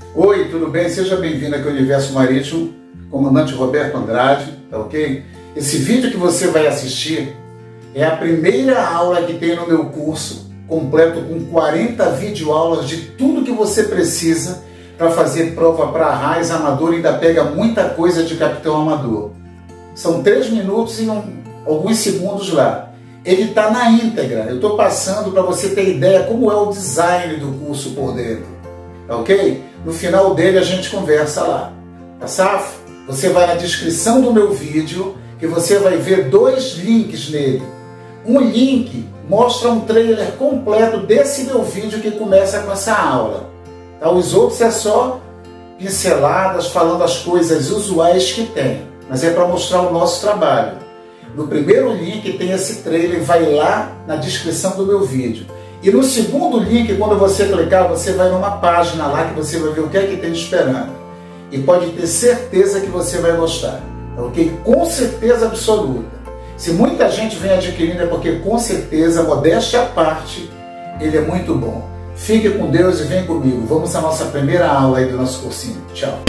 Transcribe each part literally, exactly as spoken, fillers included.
Oi, tudo bem? Seja bem-vindo aqui ao Universo Marítimo, comandante Roberto Andrade, tá ok? Esse vídeo que você vai assistir é a primeira aula que tem no meu curso, completo com quarenta videoaulas de tudo que você precisa para fazer prova para arraiz amador e ainda pega muita coisa de capitão amador. São três minutos e um, alguns segundos lá. Ele está na íntegra, eu estou passando para você ter ideia como é o design do curso por dentro, tá ok? No final dele a gente conversa lá, tá safo? Você vai na descrição do meu vídeo que você vai ver dois links nele. Um link mostra um trailer completo desse meu vídeo que começa com essa aula. Tá? Os outros é só pinceladas falando as coisas usuais que tem, mas é para mostrar o nosso trabalho. No primeiro link tem esse trailer, vai lá na descrição do meu vídeo. E no segundo link, quando você clicar, você vai numa página lá que você vai ver o que é que tem esperando. E pode ter certeza que você vai gostar, tá ok? Com certeza absoluta. Se muita gente vem adquirindo é porque com certeza, modéstia à parte, ele é muito bom. Fique com Deus e vem comigo. Vamos à nossa primeira aula aí do nosso cursinho. Tchau.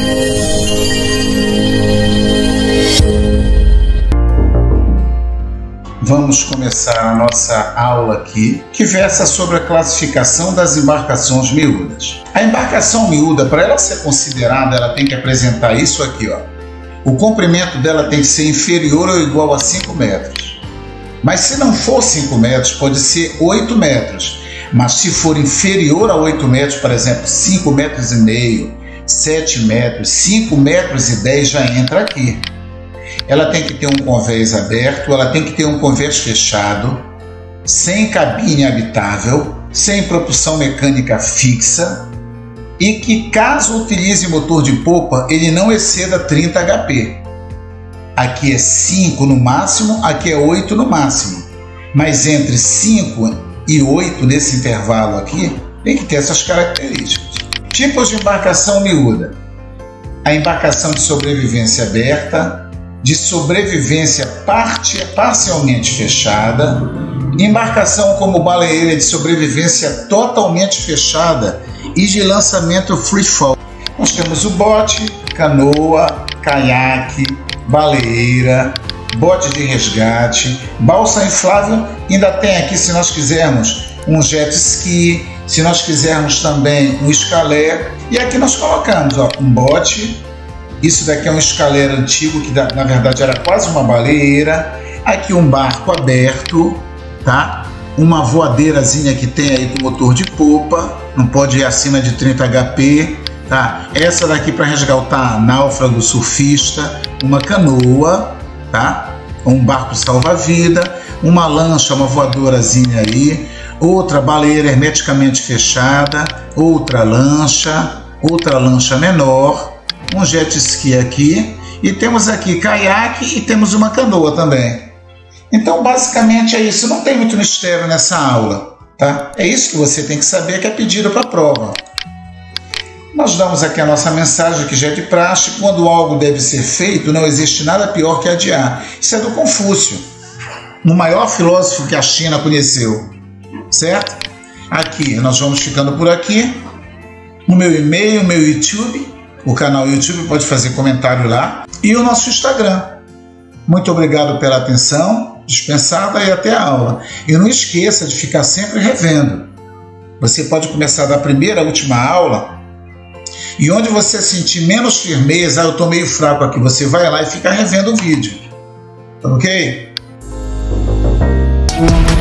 Vamos começar a nossa aula aqui, que versa sobre a classificação das embarcações miúdas. A embarcação miúda, para ela ser considerada, ela tem que apresentar isso aqui, ó. O comprimento dela tem que ser inferior ou igual a cinco metros. Mas se não for cinco metros, pode ser oito metros. Mas se for inferior a oito metros, por exemplo, cinco metros e meio, sete metros, cinco metros e dez já entra aqui. Ela tem que ter um convés aberto, ela tem que ter um convés fechado, sem cabine habitável, sem propulsão mecânica fixa e que, caso utilize motor de popa, ele não exceda trinta H P. Aqui é cinco no máximo, aqui é oito no máximo. Mas entre cinco e oito, nesse intervalo aqui, tem que ter essas características. Tipos de embarcação miúda. A embarcação de sobrevivência aberta, de sobrevivência parte, parcialmente fechada, embarcação como baleeira de sobrevivência totalmente fechada e de lançamento free fall. Nós temos o bote, canoa, caiaque, baleeira, bote de resgate, balsa inflável, ainda tem aqui, se nós quisermos, um jet ski, se nós quisermos também um escalé, e aqui nós colocamos ó, um bote. Isso daqui é um escalera antigo, que na verdade era quase uma baleeira. Aqui um barco aberto, tá? Uma voadeirazinha que tem aí com motor de popa, não pode ir acima de trinta H P, tá? Essa daqui para resgatar náufrago, surfista, uma canoa, tá? Um barco salva-vida, uma lancha, uma voadorazinha aí, outra baleeira hermeticamente fechada, outra lancha, outra lancha menor, um jet ski aqui, e temos aqui caiaque e temos uma canoa também. Então basicamente é isso, não tem muito mistério nessa aula, tá? É isso que você tem que saber, que é pedido para a prova. Nós damos aqui a nossa mensagem, que já é de praxe: quando algo deve ser feito, não existe nada pior que adiar. Isso é do Confúcio, o maior filósofo que a China conheceu, certo? Aqui, nós vamos ficando por aqui. O meu e-mail, o meu YouTube, o canal YouTube, pode fazer comentário lá, e o nosso Instagram. Muito obrigado pela atenção dispensada e até a aula. E não esqueça de ficar sempre revendo. Você pode começar da primeira à última aula, e onde você sentir menos firmeza, ah, eu estou meio fraco aqui, você vai lá e fica revendo o vídeo. Tá ok?